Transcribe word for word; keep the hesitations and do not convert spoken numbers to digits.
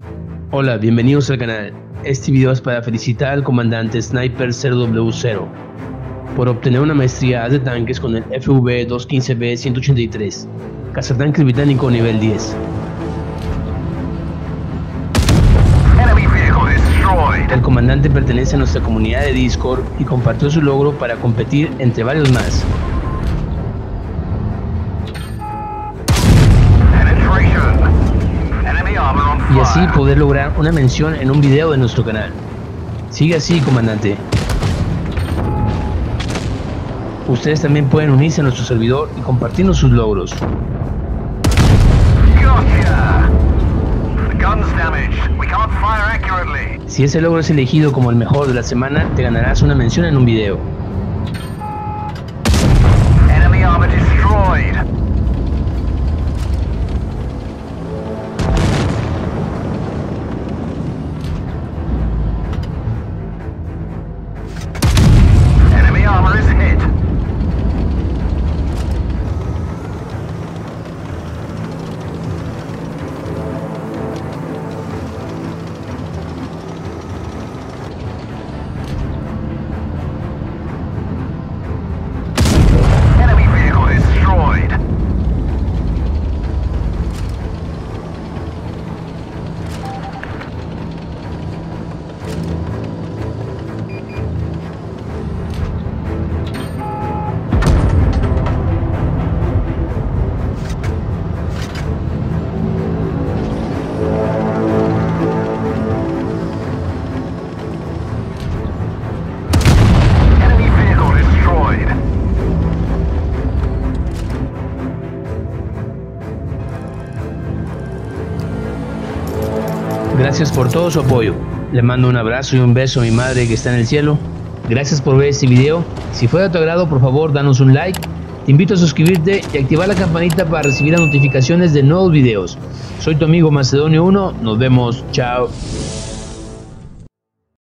Hola, bienvenidos al canal. Este video es para felicitar al comandante Sniper cero W cero por obtener una maestría de tanques con el F V doscientos quince B ciento ochenta y tres, cazatanques británico nivel diez. El comandante pertenece a nuestra comunidad de Discord y compartió su logro para competir entre varios más. Y así poder lograr una mención en un video de nuestro canal. Sigue así, comandante. Ustedes también pueden unirse a nuestro servidor y compartirnos sus logros. Si ese logro es elegido como el mejor de la semana, te ganarás una mención en un video. Enemy armor destroyed. Enemy armor is hit. Enemy vehicle destroyed. Enemy vehicle destroyed. Gracias por todo su apoyo. Le mando un abrazo y un beso a mi madre que está en el cielo. Gracias por ver este video. Si fue de tu agrado, por favor, danos un like. Te invito a suscribirte y activar la campanita para recibir las notificaciones de nuevos videos. Soy tu amigo Macedonio uno. Nos vemos. Chao.